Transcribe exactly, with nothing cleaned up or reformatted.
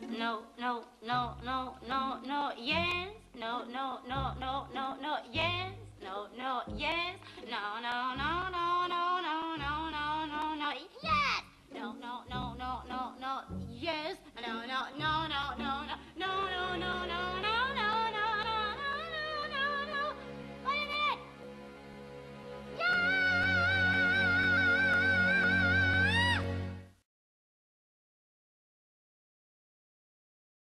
No, no, no, no, no, no, yes. No, no, no, no, no, no, yes. No, no, yes. No, no, no, no, no, no, no, no, no, no, yes. No, no, no, no, no, no, yes. No, no, no, no, no, no.